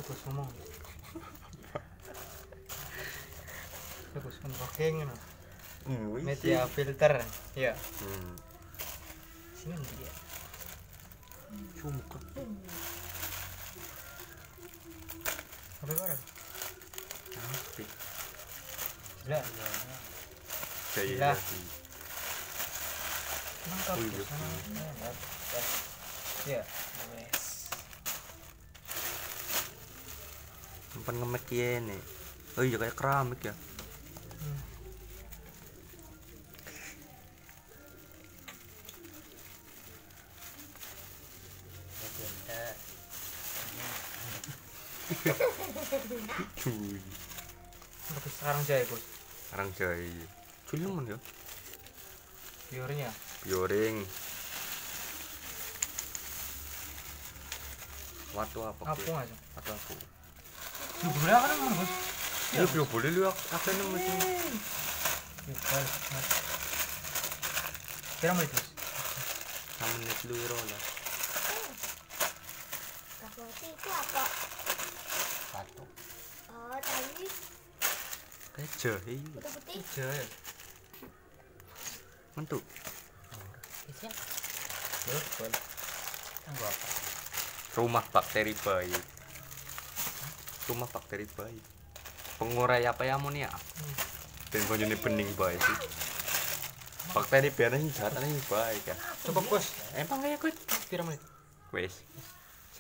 Terus ngomong. Terus unboxing ngono. Media filter, ya. Sini dia. Cuma Apa barang? Apik. Lah, Jaya Lah. jadi. mantap. Oh, iya. Ya, wes. Tempat ngemek kene. Oh iya kayak keramik ya. Cuy. Bagus sekarang jaya, Bos. Arang jaya. Culemen ya. Biornya. Bioring. Watu apa? Apa aja? Watu aku. Lu boleh kan, Bos? Ya boleh lu akan mesin. Bebas. Kira mau itu. Sama net lu rola. Kapoti itu apa? Batu. Oh, tadi Kayak jahe. putih-putih. Jaya. Mentuk. Isinya. Yo, boleh. Enggak apa. Rumah bakteri baik. Rumah bakteri baik. Pengurai apa ya amonia? Dan banyune bening baik sih. Bakteri biasanya jatane baik ya. Coba, Bos. Emang kayak kuwi Kira menit. wis.